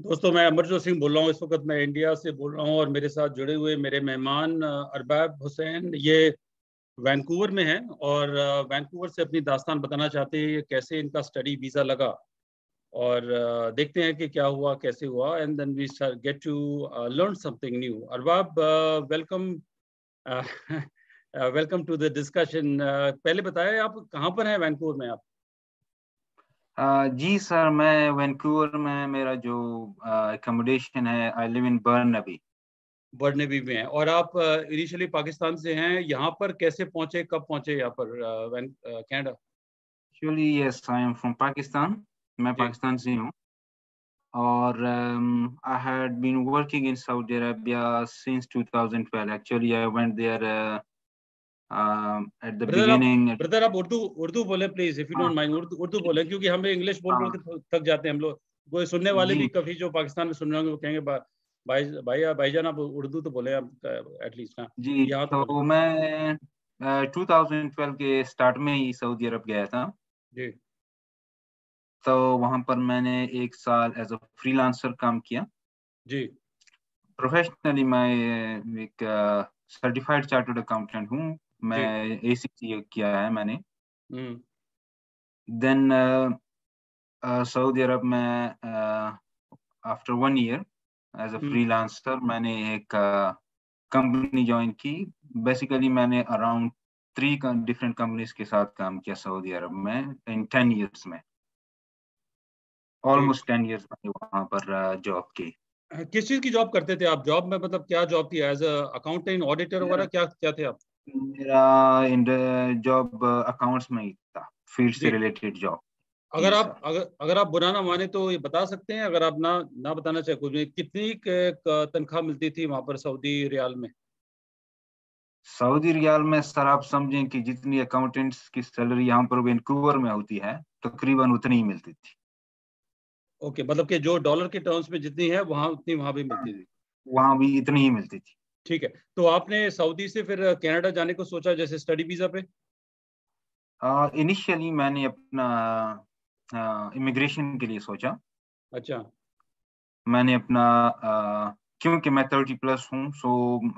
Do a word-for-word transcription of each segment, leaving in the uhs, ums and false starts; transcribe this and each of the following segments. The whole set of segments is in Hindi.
दोस्तों, मैं अमरजोत सिंह बोल रहा हूँ। इस वक़्त मैं इंडिया से बोल रहा हूँ और मेरे साथ जुड़े हुए मेरे मेहमान अरबाब हुसैन, ये वैंकूवर में हैं और वैंकूवर से अपनी दास्तान बताना चाहते हैं, कैसे इनका स्टडी वीज़ा लगा और देखते हैं कि क्या हुआ, कैसे हुआ एंड देन वी स get to uh, learn something new. Arbab, welcome uh, welcome to the discussion. पहले बताएँ आप कहाँ पर हैं वैंकूवर में आप? अ, जी सर, मैं वैंकूवर में मेरा जो अ, एकोमोडेशन है, I live in Burnaby. Burnaby में हैं और आप इनिशियली पाकिस्तान से हैं, यहाँ पर कैसे पहुँचे, कब पहुँचे यहाँ पर uh, when uh, Canada? Actually yes, I am from Pakistan. मैं जी। पाकिस्तान से हूँ और um, I had been working in Saudi Arabia since twenty twelve. Actually, I went there uh, um, at the brother आप beginning. ब्रदर आप उर्दू उर्दू बोलें प्लीज़, इफ यू हाँ, डोंट माइंड। उर्दू उर्दू बोलें, क्योंकि हमें इंग्लिश बोल-बोल हाँ, के थ थक जाते हैं हम लोग। वो सुनने वाले भी जी, काफ़ी जो पाकिस्तान में सुन रहे होंगे, वो कहेंगे बा भाई भाई भाईजान आप उर्दू तो बोलें आप एट लीस्ट। हाँ, जी। यहाँ तो बोलें। तो मैं uh, twenty twelve के स्टार्ट में ही सऊदी अरब गया था। जी, तो वहाँ पर मैंने एक साल एज अ फ्रीलांसर काम किया। जी, प्रोफेशनली मैं एक सर्टिफाइड चार्टर्ड अकाउंटेंट हूँ। मैं जी। एसीसी किया है मैंने। हुँ, देन सऊदी अरब में after one year as a हुँ। फ्रीलांसर मैंने एक कंपनी ज्वाइन की। बेसिकली मैंने अराउंड थ्री डिफरेंट कंपनीज के साथ काम किया सऊदी अरब में इन टेन ईयर्स में। जी। ऑलमोस्ट टेन ईयर्स मैंने वहाँ पर जॉब की। अ, किस चीज़ की जॉब करते थे आप? जॉब में मतलब क्या जॉब थी? एज़ अ अकाउंटेंट, ऑडिटर वगैरह क्या क्या थे आप? मेरा इन जॉब अकाउंट्स में ही था, फील्ड से जी। Related job. अगर जी आप सर। अगर अगर आप बुरा ना माने तो ये बता सकते हैं, अगर आप ना ना बताना चाहें कुछ भी, कितनी क क तनख्वाह मिलती थी वहाँ पर सऊदी रियाल में? सऊदी रियाल में सर आप समझें कि जितनी अकाउंटेंट्स की सैलरी यहाँ पर वैंकूवर में होती है, तकरीबन उतनी ही मिलती थी। ओके, मतलब कि जो डॉलर के टर्म्स में जितनी है वहाँ उतनी वहाँ भी हाँ, मिलती थी। वहाँ भी इतनी ही मिलती थी। ठीक है, तो आपने सऊदी से फिर कनाडा जाने को सोचा जैसे स्टडी वीज़ा पे? इनिशियली मैंने अपना इमिग्रेशन के लिए सोचा। अच्छा, मैंने अपना अ, क्योंकि मैं थर्टी प्लस हूँ, सो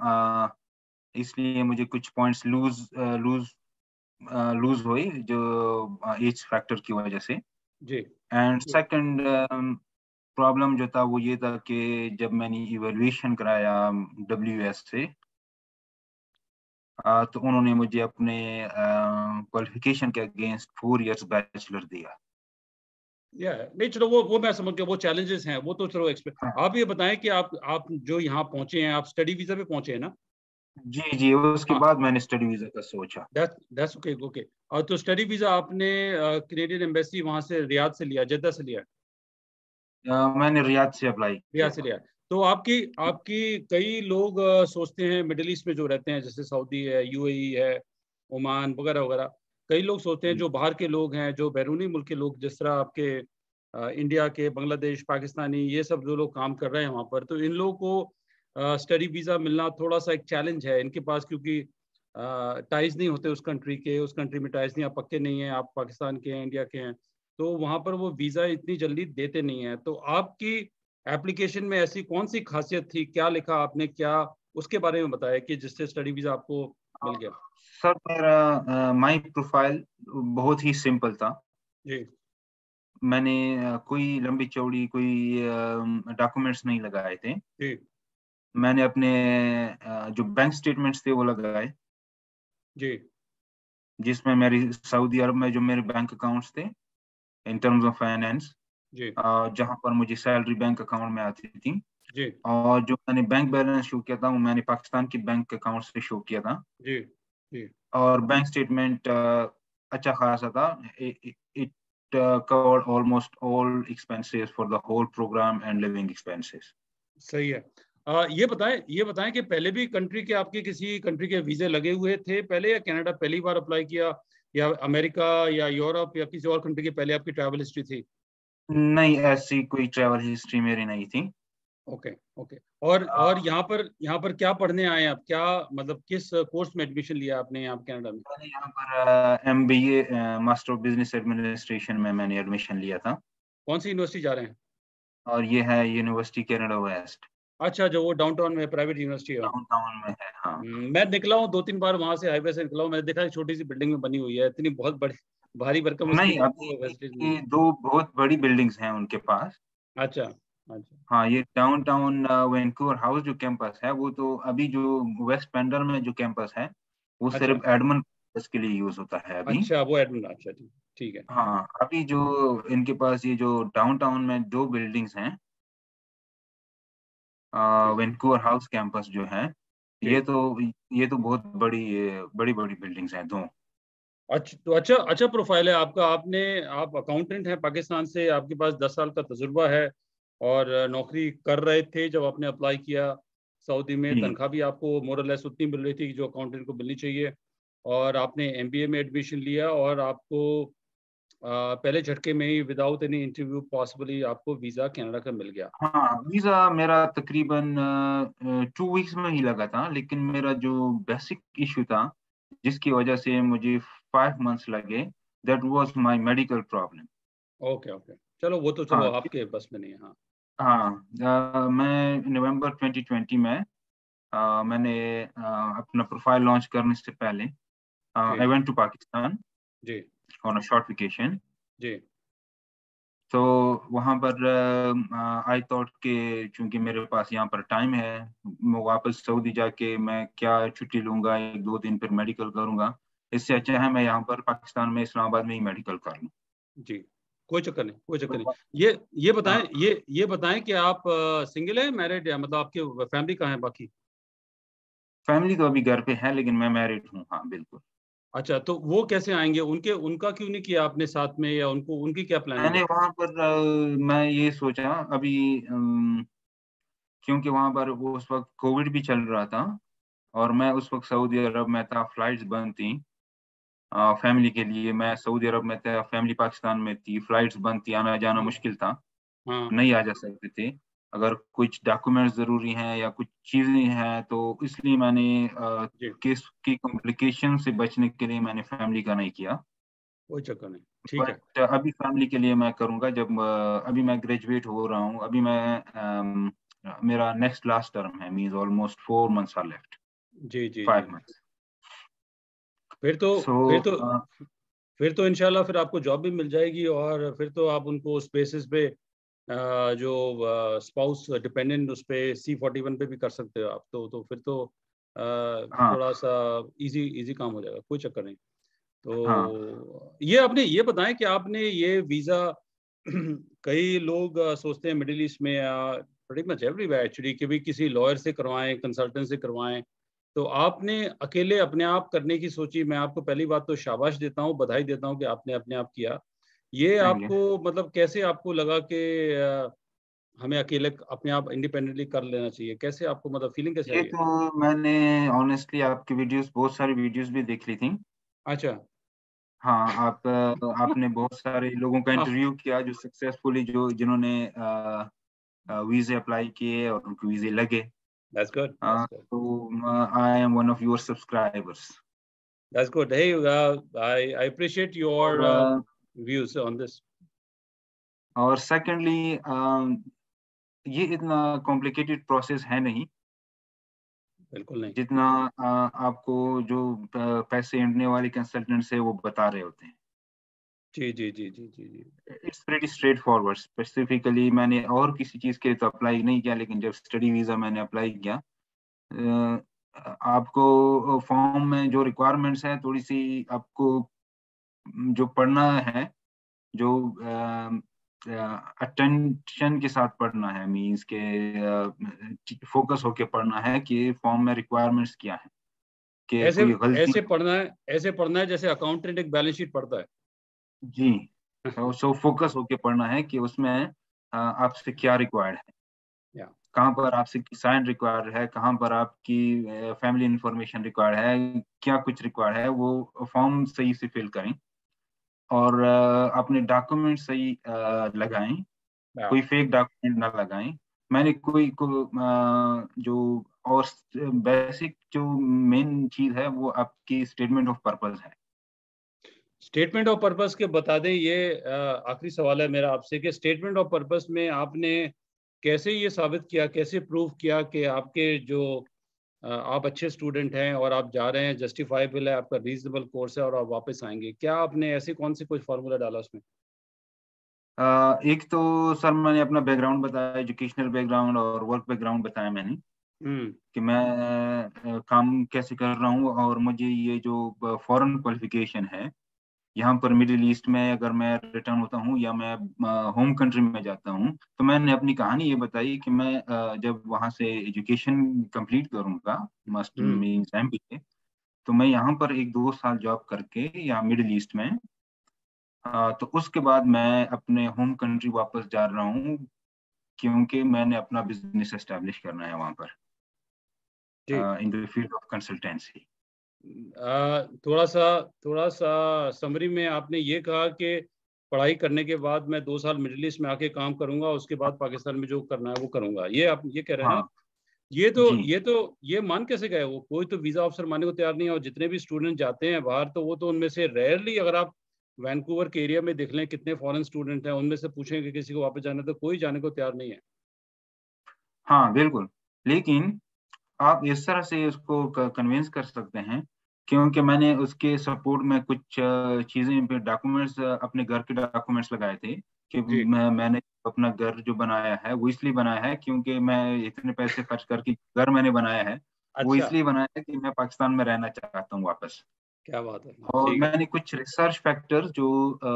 इसलिए मुझे कुछ पॉइंट्स लूज लूज लूज हुई जो एज फैक्टर की वजह से। जी। एंड जी। सेकंड प्रॉब्लम जो था वो ये था कि जब मैंने इवैल्यूएशन कराया डब्ल्यू एस से, आ, तो उन्होंने मुझे अपने क्वालिफिकेशन के अगेंस्ट फोर इयर्स बैचलर दिया। या नहीं, चलो वो वो मैं समझ गया, वो चैलेंजेस हैं, वो तो चलो एक्सपे हाँ, आप ये बताएँ कि आप आप जो यहाँ पहुँचे हैं, आप स्टडी वीज़ा पे पहुँचे हैं ना? जी जी, उसके हाँ। बाद मैंने स्टडी वीजा का सोचा। That that's okay, okay. और तो स्टडी वीज़ा आपने अ, कैनेडियन एम्बेसी वहाँ से रियाद से लिया, जेद्दा से लिया? आ, मैंने रियाद से अप्लाई रियाद किया से था। लिया। तो आपकी आपकी कई लोग अ, सोचते हैं मिडल ईस्ट में जो रहते हैं, जैसे सऊदी है, यूएई है, ओमान वगैरह-वगैरह। कई लोग सोचते हैं जी जो बाहर के लोग हैं, जो बैरूनी मुल्क के लोग, जिस तरह आपके अ, इंडिया के, बांग्लादेश, पाकिस्तानी, ये सब जो लोग काम कर रहे हैं वहाँ पर, तो इन लोगों को अ, स्टडी वीज़ा मिलना थोड़ा-सा एक चैलेंज है। इनके पास क्योंकि अ, टाइज़ नहीं होते उस कंट्री के, उस कंट्री में टाइज़ नहीं, आप पक्के नहीं हैं, आप पाकिस्तान के हैं, इंडिया के हैं, तो वहाँ पर वो वीज़ा इतनी जल्दी देते नहीं हैं। तो आपकी एप्लीकेशन में ऐसी कौन-सी ख़ासियत थी? क्या लिखा आपने? क्या उसके बारे में बताएँ कि जिससे स्टडी वीज़ा आपको मिल गया? सर, मेरा माई प्रोफाइल बहुत ही सिंपल था। जी, मैंने अ, कोई लंबी चौड़ी कोई डॉक्यूमेंट्स नहीं लगाए थे। जी, मैंने अपने अ, जो बैंक स्टेटमेंट्स थे वो लगाए, जी, जिसमें मेरी सऊदी अरब में जो मेरे बैंक अकाउंट्स थे इन टर्म्स ऑफ फाइनेंस, जी, जहां पर मुझे सैलरी बैंक अकाउंट में आती थी। जी, और जो मैंने बैंक बैलेंस शो किया था वो मैंने पाकिस्तान की बैंक अकाउंट से शो किया था। जी, जी। और बैंक स्टेटमेंट अच्छा खासा था। It covered almost all expenses for the whole program and living expenses. सही है। अ, ये बताएँ ये बताएँ कि पहले भी कंट्री के आपके किसी कंट्री के वीज़े लगे हुए थे पहले, या कनाडा पहली बार अप्लाई किया, या अमेरिका या यूरोप या किसी और कंट्री की पहले आपकी ट्रैवल हिस्ट्री थी? नहीं, ऐसी कोई ट्रैवल हिस्ट्री मेरी नहीं थी। Okay, okay. और और यहाँ पर यहाँ पर क्या पढ़ने आए हैं आप? क्या मतलब किस कोर्स में एडमिशन लिया आपने यहाँ कनाडा में? मैंने यहाँ पर M B A master of business administration में मैंने एडमिशन लिया था। कौन सी यूनिवर्सिटी जा रहे हैं? और ये है यूनिवर्सिटी कनाडा वेस्ट। अच्छा, जो वो डाउनटाउन में प्राइवेट यूनिवर्सिटी है वहाँ। डाउनटाउन में है, हाँ। हम्म, मैं निकला हूँ दो तीन बार वहां से, हाईवे से निकला हूँ, मैंने देखा है छोटी सी बिल्डिंग में बनी हुई है, इतनी बहुत बड़ी भारी भरकम इसकी नहीं, अभी वो फैसिलिटीज नहीं ये है। दो बहुत बड़ी बिल्डिंग्स हैं उनके पास। अच्छा अच्छा। हाँ, ये डाउनटाउन वैंकूवर हाउस जो कैंपस है, वो तो अभी जो वेस्ट पेंडर में जो कैंपस है, वो अच्छा सिर्फ एडमन पर्पस के लिए यूज होता है अभी। अच्छा, वो एडमिन, अच्छा ठीक ठीक है। हाँ, अभी जो इनके पास ये जो डाउनटाउन में दो बिल्डिंग्स हैं, ठीक वैंकूवर हाउस कैंपस जो है, ये ठीक। तो ये तो बहुत बड़ी बड़ी बड़ी बिल्डिंग्स हैं दो। अच्छा तो अच्छा अच्छा प्रोफाइल है आपका, आपने आप अकाउंटेंट हैं पाकिस्तान से, आपके पास दस साल का तजुर्बा है और नौकरी कर रहे थे जब आपने अप्लाई किया सऊदी में, जी तनख्वाह भी आपको मोरलेस उतनी मिल रही थी जो अकाउंटेंट को मिलनी चाहिए, और आपने एमबीए में एडमिशन लिया और आपको आ, पहले झटके में ही विदाउट एनी इंटरव्यू पॉसिबली आपको वीज़ा कनाडा का मिल गया। हाँ, वीजा मेरा तकरीबन टू वीक्स में ही लगा था, लेकिन मेरा जो बेसिक इशू था जिसकी वजह से मुझे फाइव मंथ्स लगे, that was my medical problem. Okay okay, चलो वो तो चलो हाँ आपके बस में नहीं है, हाँ। हाँ, अ, मैं नवंबर ट्वेंटी ट्वेंटी में अ, मैंने अ, अपना प्रोफाइल लॉन्च करने से पहले आई जी वेंट टू पाकिस्तान जी ऑन अ शॉर्ट वेकेशन। जी। तो वहाँ पर आई थॉट कि चूंकि मेरे पास यहाँ पर टाइम है, मैं वापस सऊदी जाके मैं क्या छुट्टी लूंगा, एक दो दिन फिर मेडिकल करूंगा, इससे अच्छा है मैं यहाँ पर पाकिस्तान में इस्लामाबाद में ही मेडिकल कर लूँ। जी, कोई चक्कर नहीं, कोई चक्कर नहीं। तो ये ये बताएं, हाँ, ये ये बताएं कि आप सिंगल हैं, मैरिड, या मतलब आपके फैमिली कहाँ है बाकी? फैमिली तो अभी घर पे है, लेकिन मैं मैरिड हूँ, हाँ बिल्कुल। अच्छा, तो वो कैसे आएंगे? उनके उनका क्यों नहीं किया आपने साथ में, या उनको उनकी क्या प्लानिंग मैंने है? वहाँ पर अ, मैं ये सोचा अभी, अम, क्योंकि वहाँ पर वो उस वक्त कोविड भी चल रहा था, और मैं उस वक्त सऊदी अरब में था, फ्लाइट्स बंद थी फैमिली के लिए। मैं सऊदी अरब में था, फैमिली पाकिस्तान में थी, फ्लाइट्स बंद थी, आना जाना हाँ मुश्किल था, हाँ। नहीं आ जा सकते थे। अगर कुछ डॉक्यूमेंट्स जरूरी हैं या कुछ चीजें हैं, तो इसलिए मैंने जी, केस की कॉम्प्लिकेशन से बचने के लिए मैंने फैमिली का नहीं किया। कोई चक्कर नहीं, ठीक है। बट अभी फैमिली के लिए मैं करूंगा, जब अ, अभी मैं ग्रेजुएट हो रहा हूँ, अभी मैं अम, मेरा नेक्स्ट लास्ट टर्म है, means almost four months are left, जी जी जी फाइव जी। मंथ्स फिर तो सो फिर तो फिर तो इंशाल्लाह फिर आपको जॉब भी मिल जाएगी, और फिर तो आप उनको उस बेसिस पे अ, जो स्पाउस डिपेंडेंट उस पे सी फोर्टी वन पे भी कर सकते हो आप, तो तो फिर तो अ, हाँ थोड़ा सा इजी इजी काम हो जाएगा, कोई चक्कर नहीं। हाँ तो ये आपने ये बताएं कि आपने ये वीज़ा कई लोग अ, सोचते हैं मिडिल ईस्ट में, प्रीटी मच एवरीवेयर एक्चुअली, कि भी किसी लॉयर से करवाएं, कंसल्टेंट से करवाएं, तो आपने अकेले अपने आप करने की सोची। मैं आपको पहली बात तो शाबाश देता हूँ, बधाई देता हूँ कि आपने अपने आप किया। ये थैंक यू। आपको मतलब कैसे आपको लगा कि अ, हमें अकेले अपने आप इंडिपेंडेंटली कर लेना चाहिए? कैसे आपको मतलब फीलिंग कैसे ये आई है? तो मैंने ऑनेस्टली आपकी वीडियोस, बहुत सारी वीडियोस भी देख ली थी। अच्छा। हाँ, आप आपने बहुत सारे लोगों का हाँ, इंटरव्यू किया जो सक्सेसफुली, जो जिन्होंने वीजे अप्लाई किए और उनको वीजे लगे। That's good, that's uh, good, तो I am one of your subscribers. That's good. Hey, uh, I I appreciate your और uh, uh, views on this. और सेकेंडली, ये इतना कॉम्प्लिकेटेड प्रोसेस है नहीं, बिल्कुल नहीं। जितना अ, आपको जो अ, पैसे ऐंठने वाले कंसल्टेंट्स है वो बता रहे होते हैं। जी जी जी जी जी जी। It's pretty straightforward. Specifically मैंने और किसी चीज़ के लिए तो अप्लाई नहीं किया, लेकिन जब स्टडी वीज़ा मैंने अप्लाई किया, अ, आपको फॉर्म में जो रिक्वायरमेंट्स हैं, थोड़ी सी आपको जो पढ़ना है, जो अटेंशन के साथ पढ़ना है, मींस के फोकस होके पढ़ना है कि फॉर्म में रिक्वायरमेंट्स क्या है, कि ऐसे कोई गलती। ऐसे पढ़ना है, ऐसे पढ़ना है जैसे अकाउंटेंट एक बैलेंस शीट पढ़ता है। जी, तो सो फोकस होके पढ़ना है कि उसमें अ, आपसे क्या रिक्वायर्ड है, या कहाँ पर आपसे साइन रिक्वायर्ड है, कहाँ पर आपकी फैमिली इंफॉर्मेशन रिक्वायर्ड है, क्या कुछ रिक्वायर्ड है, वो फॉर्म सही से फिल करें, और अ, अपने डॉक्यूमेंट सही अ, लगाएं, या कोई फेक डॉक्यूमेंट ना लगाएं। मैंने कोई को अ, जो और बेसिक जो मेन चीज है वो आपकी स्टेटमेंट ऑफ पर्पस है। स्टेटमेंट ऑफ पर्पस के बता दें, ये आखिरी सवाल है मेरा आपसे कि स्टेटमेंट ऑफ पर्पस में आपने कैसे ये साबित किया, कैसे प्रूव किया कि आपके जो अ, आप अच्छे स्टूडेंट हैं और आप जा रहे हैं, जस्टिफाइबल है, आपका रीजनेबल कोर्स है और आप वापस आएंगे, क्या आपने ऐसे कौन से कुछ फार्मूला डाला उसमें? अ, एक तो सर मैंने अपना बैकग्राउंड बताया, एजुकेशनल बैकग्राउंड और वर्क बैकग्राउंड बताया मैंने हम्म कि मैं अ, काम कैसे कर रहा हूँ, और मुझे ये जो फॉरेन क्वालिफिकेशन है यहाँ पर मिडिल ईस्ट में अगर मैं रिटर्न होता हूँ या मैं होम कंट्री में जाता हूँ, तो मैंने अपनी कहानी ये बताई कि मैं अ, जब वहाँ से एजुकेशन कंप्लीट करूँगा, मास्टर हम्म मीन्स एमबीए, तो मैं यहाँ पर एक दो साल जॉब करके यहाँ मिडिल ईस्ट में अ, तो उसके बाद मैं अपने होम कंट्री वापस जा रहा हूँ, क्योंकि मैंने अपना बिजनेस एस्टेब्लिश करना है वहाँ पर जी। In the field of consultancy. आ, थोड़ा सा थोड़ा सा समरी में आपने ये कहा कि पढ़ाई करने के बाद मैं दो साल मिडिल ईस्ट में आके काम करूंगा, उसके बाद पाकिस्तान में जो करना है वो करूंगा, ये आप ये कह रहे हैं ना? हाँ ये तो जी। ये तो ये मान कैसे गए? वो कोई तो वीजा ऑफिसर मानने को तैयार नहीं है, और जितने भी स्टूडेंट जाते हैं बाहर तो वो तो उनमें से रेयरली, अगर आप वैंकूवर के एरिया में देख लें कितने फॉरेन स्टूडेंट हैं, उनमें से पूछेंगे कि किसी को वापस जाना है, तो कोई जाने को तैयार नहीं है। हाँ बिल्कुल, लेकिन आप इस तरह से उसको कन्विंस कर सकते हैं, क्योंकि मैंने उसके सपोर्ट में कुछ अ, चीजें पे डॉक्यूमेंट्स, अपने घर के डॉक्यूमेंट्स लगाए थे कि जी। मैं मैंने अपना घर जो बनाया है वो इसलिए बनाया है क्योंकि मैं इतने पैसे खर्च करके घर मैंने बनाया है, वो अच्छा, इसलिए बनाया है कि मैं पाकिस्तान में रहना चाहता हूँ वापस। क्या बात है, और ठीक है। मैंने कुछ रिसर्च फैक्टर जो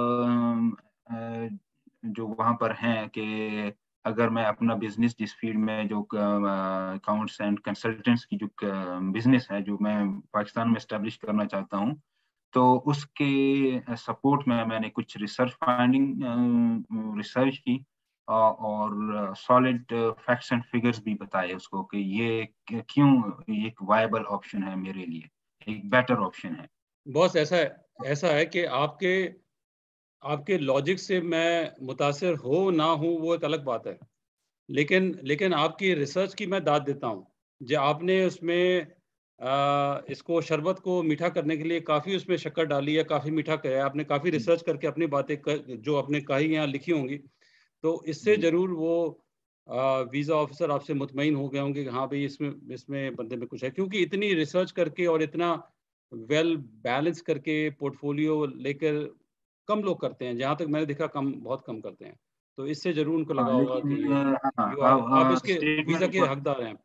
अ, अ, जो वहाँ पर हैं कि अगर मैं अपना बिजनेस जिस फील्ड में जो अकाउंट्स एंड कंसल्टेंट्स की जो बिजनेस है जो मैं पाकिस्तान में स्टैब्लिश करना चाहता हूँ, तो उसके सपोर्ट में मैंने कुछ रिसर्च फाइंडिंग रिसर्च की, अ, और सॉलिड फैक्ट्स एंड फिगर्स भी बताए उसको कि ये क्यों एक वायबल ऑप्शन है मेरे लिए, एक बेटर ऑप्शन है। बॉस, ऐसा है ऐसा है कि आपके आपके लॉजिक से मैं मुतासिर हो ना हूँ वो एक अलग बात है, लेकिन लेकिन आपकी रिसर्च की मैं दाद देता हूँ। जो आपने उसमें आ, इसको शरबत को मीठा करने के लिए काफ़ी उसमें शक्कर डाली है, काफ़ी मीठा किया है आपने, काफ़ी जी रिसर्च करके अपनी बातें कर, जो आपने कही यहाँ लिखी होंगी, तो इससे जी ज़रूर वो आ, वीज़ा ऑफिसर आपसे मुतमईन हो गए होंगे कि हाँ भाई, इसमें इसमें बंदे में कुछ है, क्योंकि इतनी रिसर्च करके और इतना वेल बैलेंस करके पोर्टफोलियो लेकर कम लोग करते हैं, जहाँ तक मैंने देखा कम, बहुत कम करते हैं। तो इससे ज़रूर उनको हाँ, लगा होगा कि लेकिन ये अ, यू आर, आप हाँ इसके स्टेटमेंट वीज़ा के ऑफ हकदार हैं।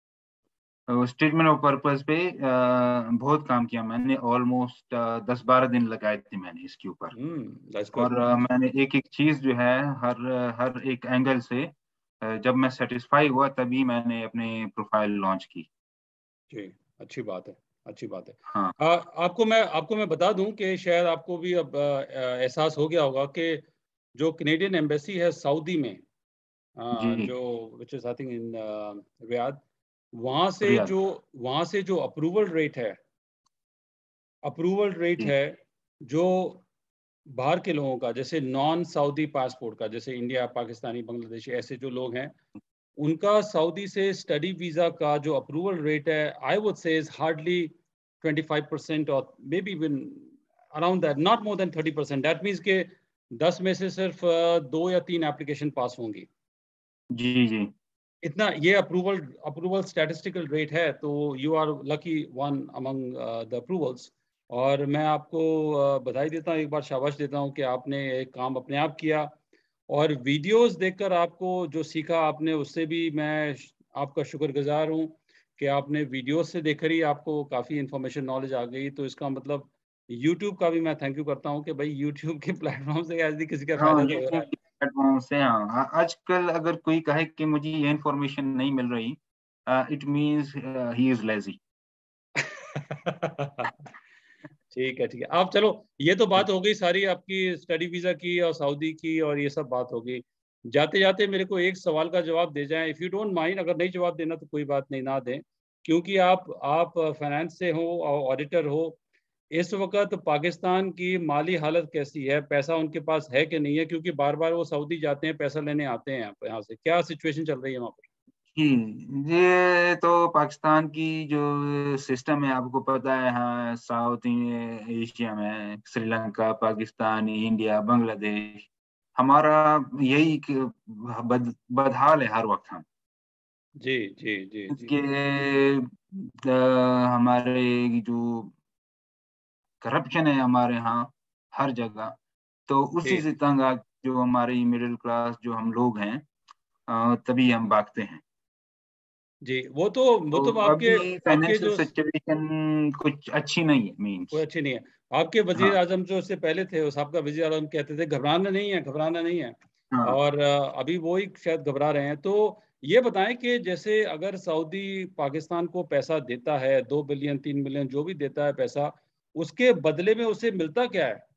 स्टेटमेंट ऑफ पर्पस पे अ, बहुत काम किया मैंने, ऑलमोस्ट दस बारह दिन लगाए थे मैंने इसके ऊपर। Hmm, that's good. और अ, मैंने एक एक चीज जो है हर हर एक एंगल से, अ, जब मैं सेटिस्फाई हुआ तभी मैंने अपने प्रोफाइल लॉन्च की। जी, अच्छी बात है, अच्छी बात है। हाँ आ, आपको मैं आपको मैं बता दूं कि शायद आपको भी अब आ, आ, एहसास हो गया होगा कि जो कनेडियन एम्बेसी है सऊदी में, आ, जी। जो which is I think in Riyadh, वहाँ से रियाद। जो वहाँ से जो अप्रूवल रेट है, अप्रूवल रेट जी है जो बाहर के लोगों का, जैसे नॉन सऊदी पासपोर्ट का, जैसे इंडिया, पाकिस्तानी, बांग्लादेशी, ऐसे जो लोग हैं, उनका सऊदी से स्टडी वीजा का जो अप्रूवल रेट है, I would say is hardly twenty five percent, और maybe even around that, not more than thirty percent. That means के दस में से सिर्फ uh, दो या तीन एप्लीकेशन पास होंगी। जी जी। इतना ये अप्रूवल अप्रूवल स्टैटिस्टिकल रेट है, तो you are lucky one among the approvals. और मैं आपको uh, बधाई देता हूँ, एक बार शाबाश देता हूँ कि आपने एक काम अपने आप किया, और वीडियोस देखकर आपको जो सीखा आपने, उससे भी मैं आपका शुक्रगुजार हूँ कि आपने वीडियोस से देखकर ही आपको काफ़ी इंफॉर्मेशन, नॉलेज आ गई। तो इसका मतलब यूट्यूब का भी मैं थैंक यू करता हूँ कि भाई यूट्यूब के प्लेटफॉर्म से यदि किसी का हाँ फायदा तो हो रहा यूट्यूब के प्लेटफॉर्म से, हाँ आ- आजकल अगर कोई कहे कि मुझे ये इन्फॉर्मेशन नहीं मिल रही, it means he is lazy. है। ठीक है, ठीक है। आप चलो, ये तो बात हो गई सारी आपकी स्टडी वीजा की और सऊदी की, और ये सब बात हो गई। जाते जाते मेरे को एक सवाल का जवाब दे जाएं, इफ़ यू डोंट माइंड। अगर नहीं जवाब देना तो कोई बात नहीं, ना दें, क्योंकि आप आप फाइनेंस से हो और ऑडिटर हो। इस वक्त पाकिस्तान की माली हालत कैसी है? पैसा उनके पास है कि नहीं है? क्योंकि बार बार वो सऊदी जाते हैं, पैसा लेने आते हैं यहाँ से, क्या सिचुएशन चल रही है वहाँ पर? जी, ये तो पाकिस्तान की जो सिस्टम है आपको पता है, हाँ, साउथ एशिया में श्रीलंका, पाकिस्तान, इंडिया, बांग्लादेश, हमारा यही कि बद, बदहाल है हर वक्त हम जी जी जी जी कि अ, हमारे जो करप्शन है हमारे यहाँ हर जगह, तो उसी जी से तंग आ जो हमारी मिडिल क्लास जो हम लोग हैं, अ, तभी हम भागते हैं। जी। वो तो वो तो तो आपके अभी आपके फाइनेंशियल जो सिचुएशन कुछ अच्छी नहीं है, कोई मीन्स। अच्छी नहीं है। आपके वजीर हाँ, आजम जो इससे पहले थे, उस आपका वजीर आजम कहते थे घबराना नहीं है, घबराना नहीं है। हाँ। और अ, अभी वो ही शायद घबरा रहे हैं। तो ये बताएं कि जैसे अगर सऊदी पाकिस्तान को पैसा देता है, दो बिलियन तीन बिलियन जो भी देता है पैसा, उसके बदले में उसे मिलता क्या है?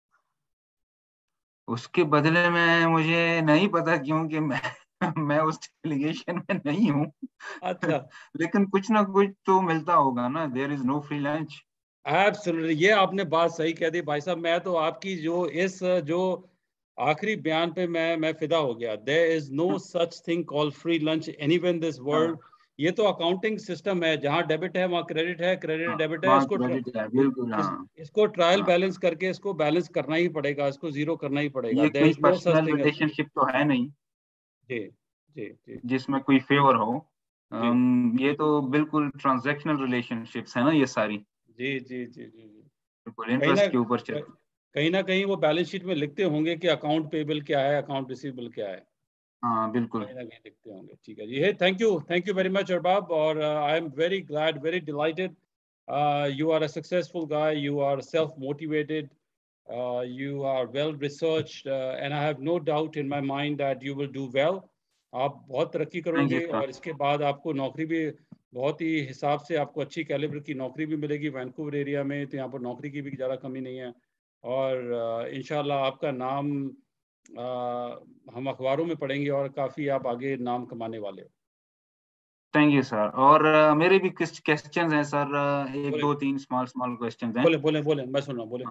उसके बदले में मुझे नहीं पता, क्योंकि मैं मैं उस डेलीगेशन में नहीं हूँ। अच्छा। लेकिन कुछ ना कुछ तो मिलता होगा ना, there is no free lunch. Absolutely, ये आपने बात सही कह दी भाई साहब। मैं तो आपकी जो इस जो आखिरी बयान पे मैं मैं फिदा हो गया। There is no such thing call free lunch anywhere in this world. हाँ, ये तो अकाउंटिंग सिस्टम है, जहां डेबिट है वहां क्रेडिट है, क्रेडिट हाँ, डेबिट है। वहाँ इसको ट्र, क्रेडिट है, बिल्कुल, इस, हाँ। इसको ट्रायल हाँ, बैलेंस करके इसको बैलेंस करना ही पड़ेगा, इसको जीरो करना ही पड़ेगा। ये देयर कोई is no such personal thing as free. Relationship तो है नहीं जी जी जी जी जिसमें कोई फेवर हो। जी अम, ये तो बिल्कुल ट्रांजैक्शनल रिलेशनशिप्स है ना, ये सारी जी जी जी जी जी। बिल्कुल कहीं ना इंटरेस्ट के ऊपर चलती। कहीं ना कहीं वो बैलेंस शीट में लिखते होंगे कि अकाउंट पेबल क्या है, अकाउंट रिसीवेबल क्या है। हाँ, बिल्कुल। कहीं ना कहीं दिखते होंगे। ठीक है जी। Hey, thank you, thank you very much Arbab. और I am very glad, very delighted. You are a successful guy, you are self motivated, you are well researched, and I have no doubt in my mind that you will do well. आप बहुत तरक्की थैंक यू करोगे सर। और इसके बाद आपको नौकरी भी बहुत ही हिसाब से, आपको अच्छी कैलिबर की नौकरी भी मिलेगी वैंकूवर एरिया में। तो यहाँ पर नौकरी की भी ज़्यादा कमी नहीं है। और uh, इंशाल्लाह आपका नाम आ, हम अखबारों में पढ़ेंगे और काफ़ी आप आगे नाम कमाने वाले हो। Thank you sir. और अ, मेरे भी कुछ क्वेश्चंस हैं सर, अ, एक बोले दो तीन स्मॉल स्मॉल क्वेश्चंस हैं। बोले बोले बोले, मैं सुन रहा हूँ, बोले।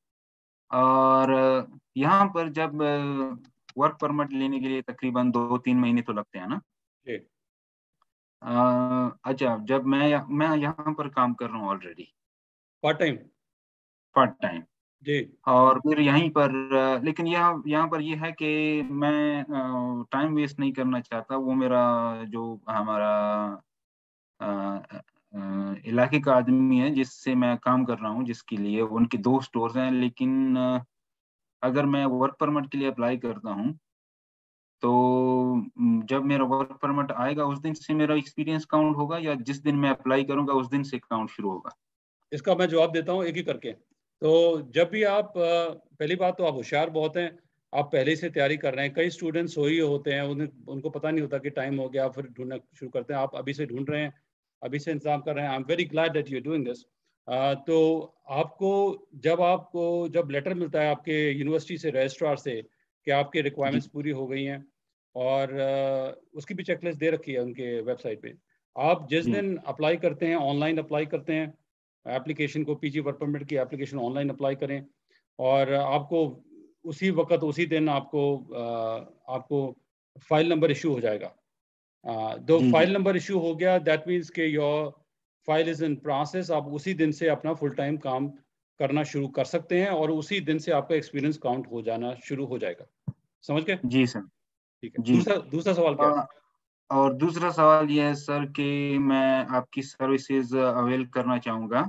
और अ, यहाँ पर जब वर्क परमिट लेने के लिए तकरीबन दो तीन महीने तो लगते हैं ना। जी। अ, अच्छा, जब मैं मैं यहाँ पर काम कर रहा हूँ already part time. Part time, जी और फिर यहीं पर अ, लेकिन यहाँ यहाँ पर ये है कि मैं टाइम वेस्ट नहीं करना चाहता। वो मेरा जो हमारा अ, अ, इलाके का आदमी है जिससे मैं काम कर रहा हूँ, जिसके लिए उनके दो स्टोर्स हैं, लेकिन अ, अगर मैं वर्क परमिट के लिए अप्लाई करता हूँ, तो म, जब मेरा वर्क परमिट आएगा उस दिन से मेरा एक्सपीरियंस काउंट होगा, या जिस दिन मैं अप्लाई करूंगा उस दिन से काउंट शुरू होगा? इसका मैं जवाब देता हूँ एक ही करके। तो जब भी आप अ, पहली बात तो आप होशियार बहुत हैं। आप पहले से तैयारी कर रहे हैं। कई स्टूडेंट्स सोई होते हैं, उन्हें उनको पता नहीं होता कि टाइम हो गया, फिर ढूंढना शुरू करते हैं। आप अभी से ढूंढ रहे हैं, अभी से इंतजाम कर रहे हैं। I am very glad that you are doing this. तो आपको जब आपको जब लेटर मिलता है आपके यूनिवर्सिटी से, रजिस्ट्रार से, कि आपकी जी, रिक्वायरमेंट्स पूरी हो गई हैं, और अ, उसकी भी चेकलिस्ट दे रखी है उनके वेबसाइट पे। आप जिस जी, दिन अप्लाई करते हैं, ऑनलाइन अप्लाई करते हैं एप्लीकेशन को, पीजी वर्क परमिट की एप्लीकेशन ऑनलाइन अप्लाई करें। और आपको उसी वक्त उसी दिन आपको अ, आपको फाइल नंबर इशू हो जाएगा। दो जी, जी। फाइल नंबर इशू हो गया, दैट मीन्स के your file is in process. आप उसी दिन से अपना फुल टाइम काम करना शुरू कर सकते हैं, और उसी दिन से आपका एक्सपीरियंस काउंट हो जाना शुरू हो जाएगा। समझ गए? जी सर। ठीक है। जी। दूसरा दूसरा सवाल क्या है? अ, और दूसरा सवाल ये है सर कि मैं आपकी सर्विसेज अवेल करना चाहूँगा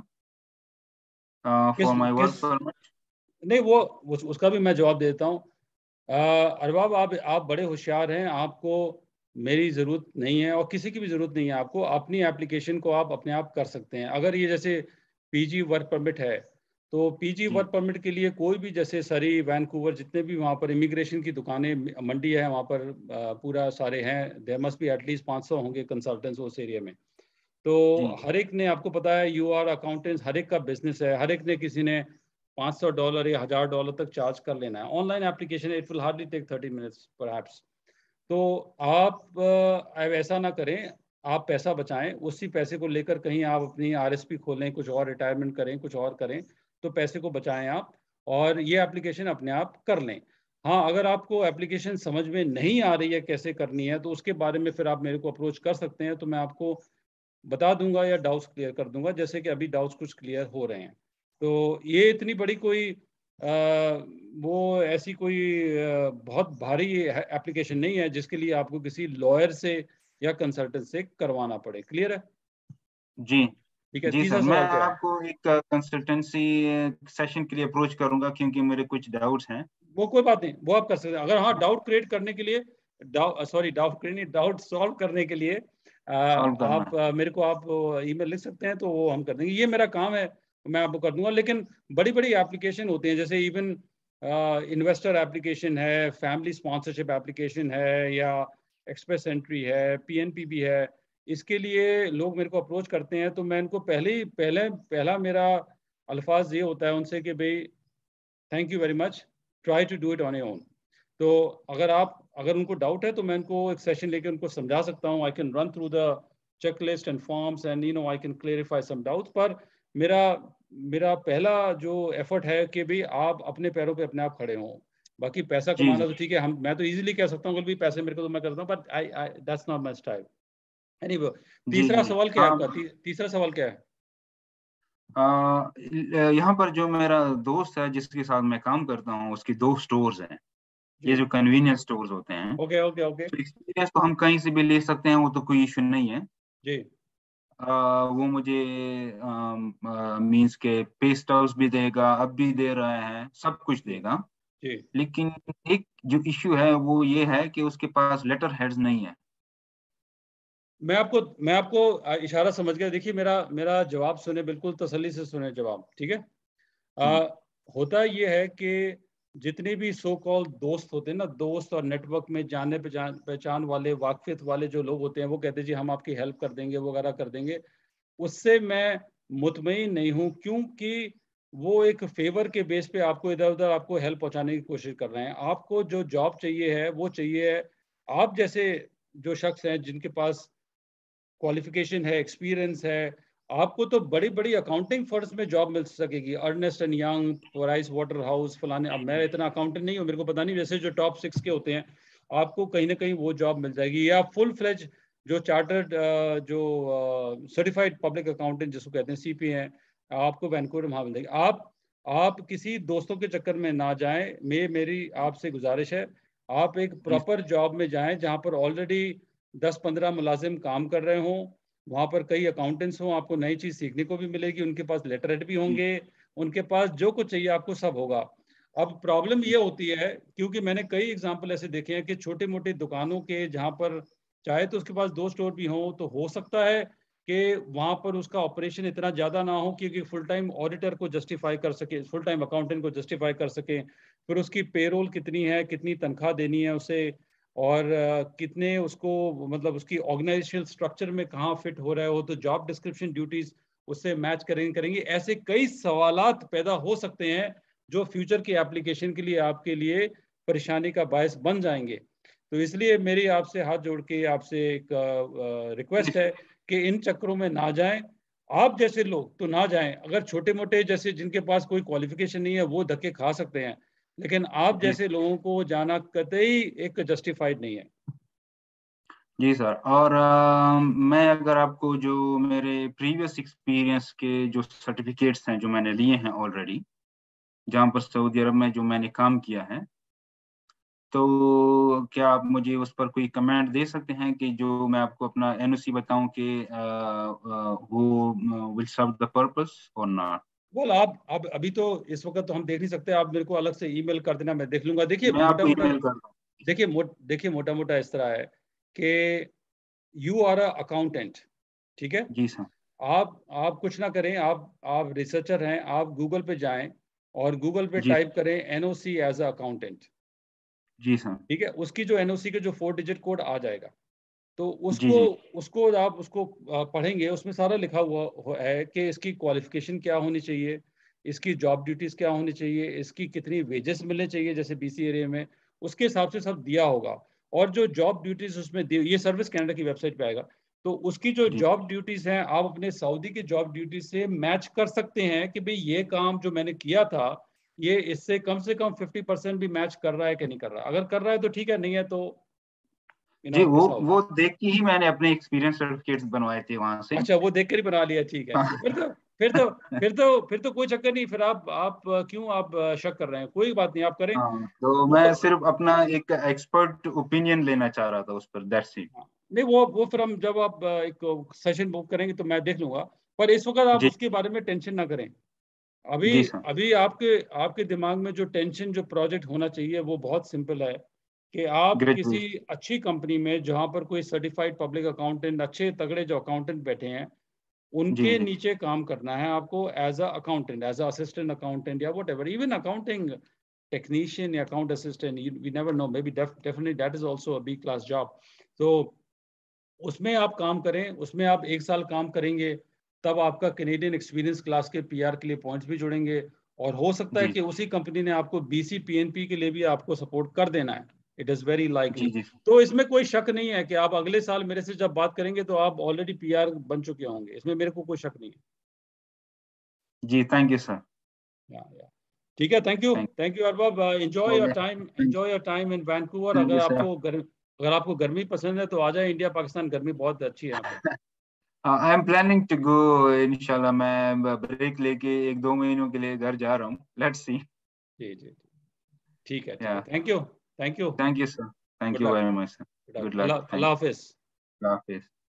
किस फॉर माय किस वर्क परमिट। नहीं, वो उस, उसका भी मैं जवाब देता हूँ। अ, अरबाब, आप आप बड़े होशियार हैं। आपको मेरी ज़रूरत नहीं है और किसी की भी ज़रूरत नहीं है। आपको अपनी एप्लीकेशन को आप अपने आप कर सकते हैं। अगर ये जैसे पीजी वर्क परमिट है, तो पीजी जी, वर्क परमिट के लिए कोई भी, जैसे सरी, वैंकूवर, जितने भी वहाँ पर इमिग्रेशन की दुकानें, मंडी है वहाँ पर, अ, पूरा सारे हैं। देयर मस्ट बी एटलीस्ट पाँच सौ होंगे कंसल्टेंट्स उस एरिया में। तो जी, हर एक ने, आपको पता है, यू आर अकाउंटेंट्स, हर एक का बिजनेस है। हर एक ने, किसी ने पाँच सौ डॉलर या हज़ार डॉलर तक चार्ज कर लेना है। Online application, it will hardly take thirty minutes perhaps. तो आप अ, अब ऐसा ना करें। आप पैसा बचाएं, उसी पैसे को लेकर कहीं आप अपनी आरएसपी खोलें, कुछ और रिटायरमेंट करें, कुछ और करें। तो पैसे को बचाएं आप, और ये एप्लीकेशन अपने आप कर लें। हाँ, अगर आपको एप्लीकेशन समझ में नहीं आ रही है कैसे करनी है, तो उसके बारे में फिर आप मेरे को अप्रोच कर सकते हैं, तो मैं आपको बता दूँगा या डाउट्स क्लियर कर दूँगा, जैसे कि अभी डाउट्स कुछ क्लियर हो रहे हैं। तो ये इतनी बड़ी कोई अ, वो ऐसी कोई अ, बहुत भारी है एप्लीकेशन नहीं है, जिसके लिए आपको किसी लॉयर से या कंसल्टेंट से करवाना पड़े। क्लियर है? जी, ठीक है, जी सर, तीसरा मैं सवाल क्या है? आपको एक कंसल्टेंसी सेशन के लिए अप्रोच करूँगा क्योंकि मेरे कुछ डाउट्स हैं। वो कोई बात नहीं, वो आप कर सकते हैं। अगर हाँ, डाउट क्रिएट करने के लिए डाउ सॉरी डाउट क्रिएट नहीं, डाउट सॉल्व करने के लिए अ, सॉल्व करना आप है। अ, मेरे को आप ईमेल लिख सकते हैं, तो वो हम कर देंगे। ये मेरा काम है, मैं आपको कर दूँगा। लेकिन बड़ी-बड़ी एप्लीकेशन होती हैं, जैसे इवन अ, इन्वेस्टर एप्लीकेशन है, फैमिली स्पॉन्सरशिप एप्लीकेशन है या एक्सप्रेस एंट्री है, पीएनपी भी है। इसके लिए लोग मेरे को अप्रोच करते हैं, तो मैं इनको पहले ही पहले पहला मेरा अल्फ़ाज़ ये होता है उनसे कि भई thank you very much, try to do it on your own. तो अगर आप अगर उनको डाउट है तो मैं उनको एक सेशन लेके उनको समझा सकता हूँ। I can run through the checklist and forms and you know I can clarify some doubts. पर मेरा मेरा पहला जो एफर्ट है कि भाई आप अपने पैरों पे अपने आप खड़े हों। बाकी पैसा जी, कमाना जी। तो ठीक है, हम मैं तो इजीली कह सकता हूँ कि भाई पैसे मेरे को तो मैं करता हूँ, but I I that's not my style. Anyway, जी, तीसरा जी। सवाल क्या है हाँ, आपका? ती, तीसरा सवाल क्या है? अ, ल यहाँ पर जो मेरा दोस्त है जिसके साथ मैं काम करता हूँ, उसकी दो स्टोर्स हैं। ये जी। जो कन्वीनियंस स्टोर्स होते हैं, ओके ओके ओके। तो एक्सपीरियंस तो हम कहीं से भी ले सकते हैं, वो तो कोई इश्यू नहीं है। जी अ, वो मुझे अम, अ, मीन्स के पे स्टब्स भी देगा, अब भी दे रहा है, सब कुछ जी देगा। जी। लेकिन एक जो इश्यू है वो ये है कि उसके पास लेटर हेड्स नहीं है। मैं आपको मैं आपको अ, इशारा समझ गया। देखिए, मेरा मेरा जवाब सुने, बिल्कुल तसल्ली से सुने जवाब, ठीक है? जी, अ, होता ये है कि जितने भी सो कॉल्ड दोस्त होते हैं ना, दोस्त और नेटवर्क में जाने पहचान पहचान वाले, वाकफियत वाले जो लोग होते हैं, वो कहते हैं जी हम आपकी हेल्प कर देंगे, वगैरह कर देंगे। उससे मैं मुतमईन नहीं हूँ, क्योंकि वो एक फेवर के बेस पे आपको इधर-उधर आपको हेल्प पहुँचाने की कोशिश कर रहे हैं। आपको जो जॉब चाहिए है, वो चाहिए है आप जैसे जो शख्स हैं जिनके पास क्वालिफिकेशन है, एक्सपीरियंस है, आपको तो बड़ी-बड़ी अकाउंटिंग फर्म्स में जॉब मिल सकेगी। Ernst and Young, Price Waterhouse, फलाने। अब मैं इतना अकाउंटेंट नहीं हूँ, मेरे को पता नहीं, वैसे जो टॉप सिक्स के होते हैं, आपको कहीं न कहीं वो जॉब मिल जाएगी। या फुल फ्लेज जो चार्टर्ड अ, जो अ, सर्टिफाइड पब्लिक अकाउंटेंट जिसको कहते हैं, सीपी हैं, आपको वैनकूवर में वहाँ मिल जाएगी। आप आप किसी दोस्तों के चक्कर में ना जाएँ, मे मेरी आपसे गुज़ारिश है, आप एक जी, प्रॉपर जॉब में जाएँ, जहाँ पर ऑलरेडी दस पंद्रह मुलाज़िम काम कर रहे हों, वहाँ पर कई अकाउंटेंट्स हों, आपको नई चीज़ सीखने को भी मिलेगी, उनके पास लेटर हेड भी जी, होंगे, उनके पास जो कुछ चाहिए आपको सब होगा। अब प्रॉब्लम जी, ये होती है, क्योंकि मैंने कई एग्ज़ाम्पल ऐसे देखे हैं कि छोटे-मोटे दुकानों के जहाँ पर चाहे तो उसके पास दो स्टोर भी हों, तो हो सकता है कि वहाँ पर उसका ऑपरेशन इतना ज़्यादा ना हो कि फुल टाइम ऑडिटर को जस्टिफ़ाई कर सके, फुल टाइम अकाउंटेंट को जस्टिफ़ाई कर सकें। फिर उसकी पेरोल कितनी है, कितनी तनख्वाह देनी है उसे, और अ, कितने उसको मतलब उसकी ऑर्गेनाइजेशनल स्ट्रक्चर में कहाँ फिट हो रहा है, वो तो जॉब डिस्क्रिप्शन ड्यूटीज उससे मैच करेंगे करेंगे ऐसे कई सवालात पैदा हो सकते हैं, जो फ्यूचर की एप्लीकेशन के लिए आपके लिए परेशानी का बायस बन जाएंगे। तो इसलिए मेरी आपसे हाथ जोड़ के आपसे एक जी रिक्वेस्ट है सर। कि इन चक्करों में ना जाएं। आप जैसे लोग तो ना जाएं, अगर छोटे मोटे जैसे जिनके पास कोई क्वालिफिकेशन नहीं है वो धक्के खा सकते हैं, लेकिन आप जी, जैसे लोगों को जाना कतई एक जस्टिफाइड नहीं है। जी सर। और अ, मैं अगर आपको जो मेरे प्रीवियस एक्सपीरियंस के जो सर्टिफिकेट्स हैं जो मैंने लिए हैं ऑलरेडी, जहाँ पर सऊदी अरब में जो मैंने काम किया है, तो क्या आप मुझे उस पर कोई कमेंट दे सकते हैं कि जो मैं आपको अपना एनओसी बताऊं कि अ, अ, वो विल सर्व द पर्पस और नॉट? बोल आप अब अभी तो इस वक्त तो हम देख नहीं सकते, आप मेरे को अलग से ईमेल कर देना, मैं देख लूंगा। देखिए मैं मोटा आपको मोटा ईमेल कर दूँ। देखिए मो, देखिए मोटा मोटा इस तरह है कि यू आर अ अकाउंटेंट, ठीक है? जी सर। आप आप कुछ ना करें, आप आप रिसर्चर हैं, आप गूगल पे जाएं और गूगल पे जी, टाइप करें एनओसी एज अ अकाउंटेंट, जी सर। ठीक है? उसकी जो एनओसी के जो फोर डिजिट कोड आ जाएगा, तो जी, उसको जी, उसको आप उसको अ, पढ़ेंगे, उसमें सारा लिखा हुआ हो- है कि इसकी क्वालिफिकेशन क्या होनी चाहिए, इसकी जॉब ड्यूटीज क्या होनी चाहिए, इसकी कितनी वेजेस मिलने चाहिए जैसे बीसी एरिया में, उसके हिसाब से सब दिया होगा। और जो जॉब ड्यूटीज उसमें दी, ये सर्विस कनाडा की वेबसाइट पे आएगा, तो उसकी जो जी, जॉब ड्यूटीज हैं आप अपने सऊदी की जॉब ड्यूटीज से मैच कर सकते हैं कि भाई ये काम जो मैंने किया था, ये इससे कम से कम फिफ्टी परसेंट भी मैच कर रहा है कि नहीं कर रहा। अगर कर रहा है तो ठीक है, नहीं है तो यू जी, नो वो मिस आउट। वो देख के ही मैंने अपने एक्सपीरियंस सर्टिफिकेट्स बनवाए थे वहां से। अच्छा, वो देख कर ही बना लिया, ठीक है। फिर तो फिर तो फिर तो फिर तो कोई चक्कर नहीं। फिर आप आप क्यों आप शक कर रहे हैं? कोई बात नहीं, आप करें हाँ, तो वो। मैं सिर्फ अपना एक एक्सपर्ट ओपिनियन लेना चाह रहा था उस पर, दैट्स इट। हाँ, नहीं वो वो फिर हम जब आप एक सेशन बुक करेंगे तो मैं देख लूंगा। पर इस वक्त आप जी उसके बारे में टेंशन ना करें। अभी जी सर। अभी आपके आपके दिमाग में जो टेंशन, जो प्रोजेक्ट होना चाहिए वो बहुत सिंपल है कि आप किसी ग्रेजुएट। अच्छी कंपनी में जहां पर कोई सर्टिफाइड पब्लिक अकाउंटेंट, अच्छे तगड़े जो अकाउंटेंट बैठे हैं, जी उनके जी नीचे काम करना है आपको as a accountant, as a assistant accountant या whatever, even accounting technician या account assistant, we never know, maybe definitely that is also a B class job. तो उसमें आप काम करें, उसमें आप एक साल काम करेंगे, तब आपका कैनेडियन एक्सपीरियंस क्लास के पीआर के लिए पॉइंट्स भी जुड़ेंगे। और हो सकता है जी कि उसी कंपनी ने आपको बीसी पीएनपी के लिए भी आपको सपोर्ट कर देना है। इट इज़ वेरी जी लाइकली। जी तो इसमें कोई शक नहीं है कि आप अगले साल मेरे से जब बात करेंगे तो आप ऑलरेडी पीआर बन चुके होंगे, इसमें मेरे को कोई शक नहीं है। जी। Thank you sir. Yeah, yeah. ठीक है, thank you, thank thank you Arbab. Enjoy your time, you. Enjoy your time in Vancouver. Thank अगर यू सर। आपको गर्मी अगर आपको गर्मी पसंद है तो आ जाए इंडिया पाकिस्तान, गर्मी बहुत अच्छी है यहाँ पे। I am planning to go, इंशाल्लाह मैं ब्रेक लेके एक दो महीनों के लिए घर जा रहा हूँ, लेट्स सी। जी जी, ठीक है, ठीक है, yeah, thank you, thank you. Thank you sir. Thank good you luck, very much sir. Good luck, good luck. अल्लाह थैंक अल्लाह यू। हाफिज। अल्लाह हाफिज।